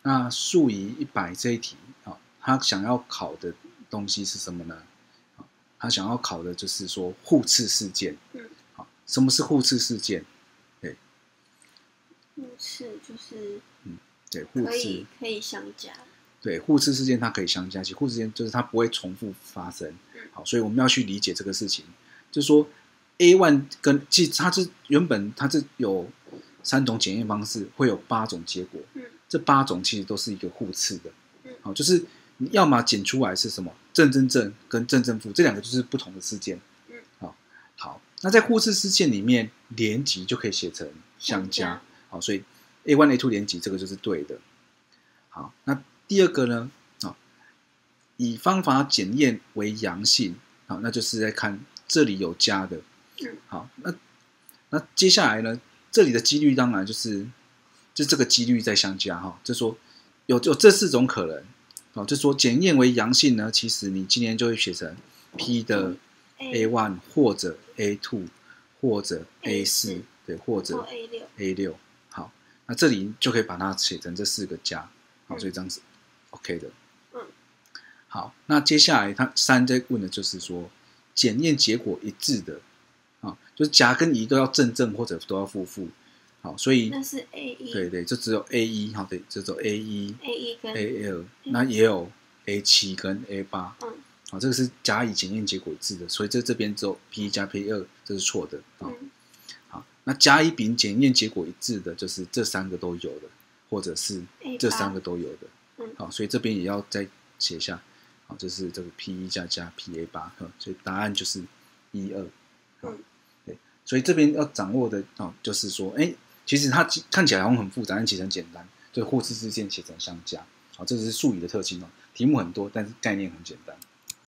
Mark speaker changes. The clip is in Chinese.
Speaker 1: 那数以100这一题啊，他想要考的东西是什么呢？他想要考的就是说互斥事件。好，什么是互斥事件？对，
Speaker 2: 互斥就是
Speaker 1: 对，互斥
Speaker 2: 可以相加。
Speaker 1: 对，互斥事件它可以相加，其实互斥事件就是它不会重复发生。好，所以我们要去理解这个事情，就是说 A1 跟其实它是原本它是有3种检验方式，会有8种结果。这8种其实都是一个互斥的。好，就是你要么检出来是什么正跟正负，这2个就是不同的事件。好，那在互斥事件里面，连级就可以写成相加。好，所以 A1、A2 连级这个就是对的。好，那第二个呢？以方法检验为阳性，好，那就是在看这里有加的。好，那接下来呢？这里的几率当然就是这个几率在相加哈，就是说有这4种可能。哦，就是说检验为阳性呢，其实你今天就会写成 P 的 A1 或者 A2 或者 A4，对，或者 A6。好，那这里就可以把它写成这4个加。好，所以这样子 OK 的。好，那接下来他3在问的就是说检验结果一致的。就是甲跟乙都要正或者都要负。好，所以
Speaker 2: 那是 A1，
Speaker 1: 对，就只有 A1， 好，对，就只有 A1
Speaker 2: 跟
Speaker 1: A2， 那也有 A7 跟 A8。好，这个是甲乙检验结果一致的，所以这边只有 P1 加 P2， 这是错的。好，那甲乙丙检验结果一致的，就是这3个都有的，或者是这3个都有的。好，所以这边也要再写下。好，就是这个 P1 加 PA8， 所以答案就是1、2。对，所以这边要掌握的就是说，其实它看起来好像很复杂，但其实很简单，就互斥事件写成相加。好，这是数理的特性题目很多，但是概念很简单。